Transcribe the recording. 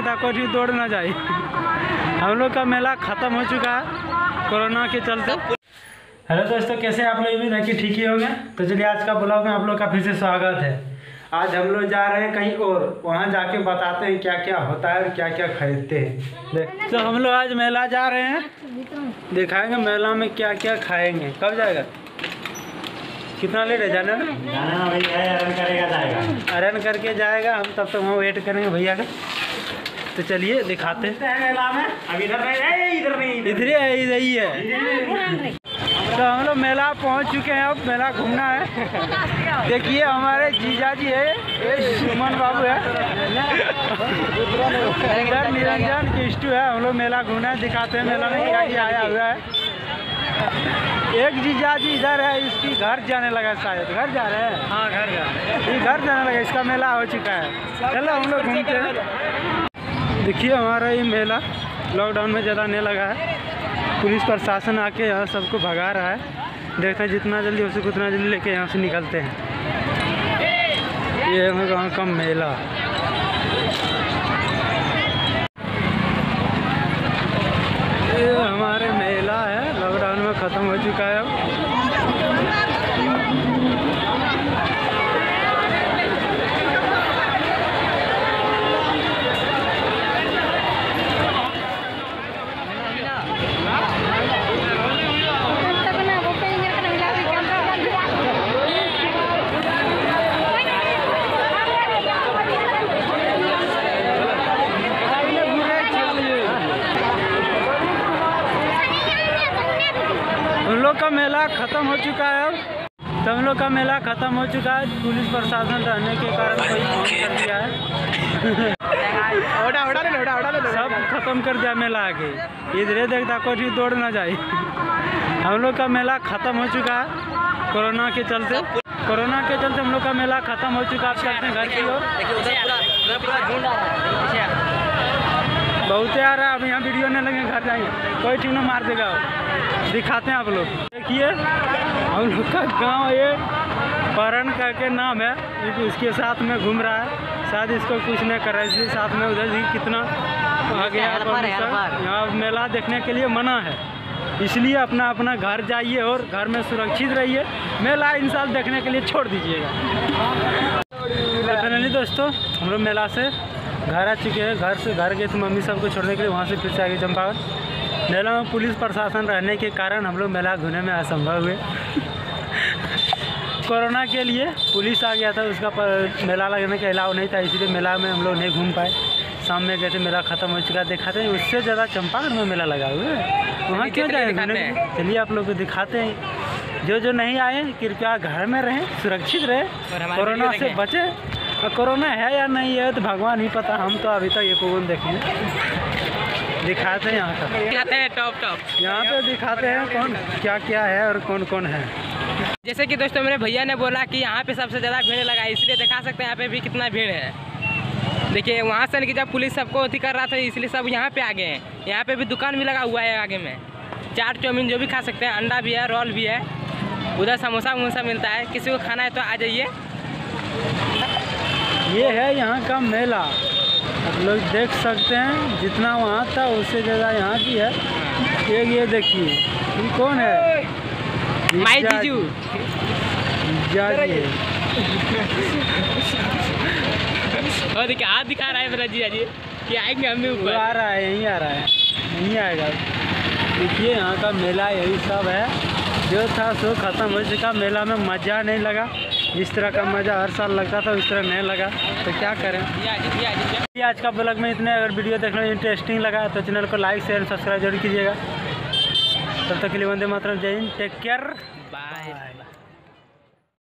देखता कोई भी दौड़ ना जाए। हम लोग का मेला ख़त्म हो चुका है कोरोना के चलते। हेलो दोस्तों, कैसे आप लोग? उम्मीद है कि ठीक ही होंगे। तो चलिए आज का ब्लॉग में आप लोग का फिर से स्वागत है। आज हम लोग जा रहे हैं कहीं और, वहाँ जाके बताते हैं क्या क्या होता है और क्या क्या खरीदते हैं। तो हम लोग आज मेला जा रहे हैं, दिखाएंगे मेला में क्या क्या खाएंगे। कब जाएगा? कितना लेट है जाना? जाना भैया अरन करेगा जाएगा। अरन करके जाएगा, हम तब तक वहाँ वेट करेंगे भैया का। तो चलिए दिखाते हैं मेला में। अब इधर नहीं, इधर नहीं, इधर ही है। तो हम लोग मेला पहुंच चुके हैं, अब मेला घूमना है। देखिए हमारे जीजा जी है, ये सुमन बाबू है, इधर निरंजन किस्टू है। हम लोग मेला घूमना है, दिखाते हैं मेला में क्या क्या आया हुआ है। एक जीजा जी इधर है, इसकी घर जाने लगा, शायद घर जा रहे हैं। हाँ घर जा रहे हैं, ये घर जाने लगा, इसका मेला हो चुका है। चलो हम लोग घूमते हैं। देखिए हमारा ये मेला लॉकडाउन में ज़्यादा नहीं लगा है। पुलिस प्रशासन आके यहाँ सबको भगा रहा है। देखते हैं जितना जल्दी हो सके उतना जल्दी लेके यहाँ से निकलते हैं। ये है गाँव का मेला। ये हमारे मेला है, लॉकडाउन में ख़त्म हो चुका है अब। हम लोग का मेला ख़त्म हो चुका है अब। तो हम लोग का मेला ख़त्म हो चुका है। पुलिस प्रशासन रहने के कारण कोई बंद कर दिया है। सब खत्म कर दिया मेला आके। इधर देखता कोई भी दौड़ ना जाए। हम लोग का मेला ख़त्म हो चुका है कोरोना के चलते। हम लोग का मेला ख़त्म हो चुका है। आप चलते हैं घर की ओर। बहुत आ रहा है, अब यहाँ वीडियो नहीं लगे, घर जाएंगे, कोई ठीक ना मार देगा। दिखाते हैं आप लोग। देखिए हम लोग का गांव ये परन करके नाम है, क्योंकि इसके साथ में घूम रहा है। शायद इसको कुछ नहीं कर रहा है, इसलिए साथ में उधर ही कितना आगे यहाँ मेला देखने के लिए मना है। इसलिए अपना अपना घर जाइए और घर में सुरक्षित रहिए। मेला इन साल देखने के लिए छोड़ दीजिएगा। फाइनली दोस्तों हम लोग मेला से घर आ चुके हैं। घर गए थे मम्मी सबको छोड़ने के लिए, वहाँ से फिर से आगे चंपावत। मेला में पुलिस प्रशासन रहने के कारण हम लोग मेला घूमने में असंभव हुए। कोरोना के लिए पुलिस आ गया था, उसका मेला लगने का अलाउ नहीं था, इसलिए मेला में हम लोग नहीं घूम पाए। शाम में गए थे, मेला ख़त्म हो चुका। दिखाते हैं उससे ज़्यादा चंपावत में मेला लगा हुआ है, वहाँ क्यों जाएंगे? चलिए आप लोग को दिखाते हैं। जो नहीं आए कृपया घर में रहें, सुरक्षित रहें, कोरोना से बचें। और कोरोना है या नहीं है तो भगवान ही पता, हम तो अभी तक ये कौन देखें। दिखाते हैं यहाँ का, दिखाते हैं टॉप यहाँ पे दिखाते हैं कौन क्या क्या है और कौन कौन है। जैसे कि दोस्तों मेरे भैया ने बोला कि यहाँ पे सबसे ज़्यादा भीड़ लगा है, इसलिए दिखा सकते हैं यहाँ पे भी कितना भीड़ है। देखिए वहाँ से कि जब पुलिस सबको अथी कर रहा था, इसलिए सब यहाँ पे आ गए हैं। यहाँ पे भी दुकान भी लगा हुआ है आगे में, चाट चाउमीन जो भी खा सकते हैं, अंडा भी है, रोल भी है, उधर समोसा वमोसा मिलता है। किसी को खाना है तो आ जाइए। ये है यहाँ का मेला, आप लोग देख सकते हैं। जितना वहाँ था उससे ज़्यादा यहाँ भी है। ये देखिए, ये कौन है? माई जीजू और देखिए हाथ दिखा रहा है मेरा जीजा जी कि आएंगे हम भी ऊपर। आ रहा है, यहीं आ रहा है, यहीं आएगा। देखिए यहाँ का मेला यही सब है। जो था सो ख़त्म हो चुका। मेला में मज़ा नहीं लगा, जिस तरह का मज़ा हर साल लगता था उस तरह नहीं लगा। तो क्या करें। आज का ब्लॉग में इतने। अगर वीडियो देखने में इंटरेस्टिंग लगा तो चैनल को लाइक शेयर सब्सक्राइब जरूर कीजिएगा। तब तक के लिए वंदे मातरम, जय हिंद, टेक केयर, बाय।